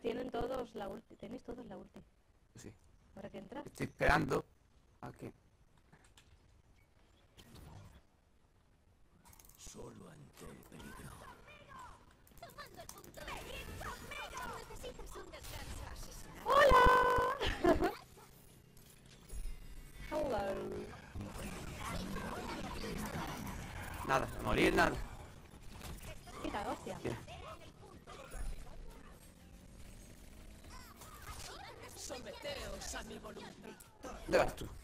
Tienen todos la ulti. Tenéis todos la ulti. Sí. ¿Para qué entras? Estoy esperando a que... Solo ante el peligro. Tomando el punto. Necesitas un descanso. ¡Hola! Hello. Nada, morir, nada. Mira, hostia. Bien. Someteos a mi voluntad. ¿Dónde vas tú?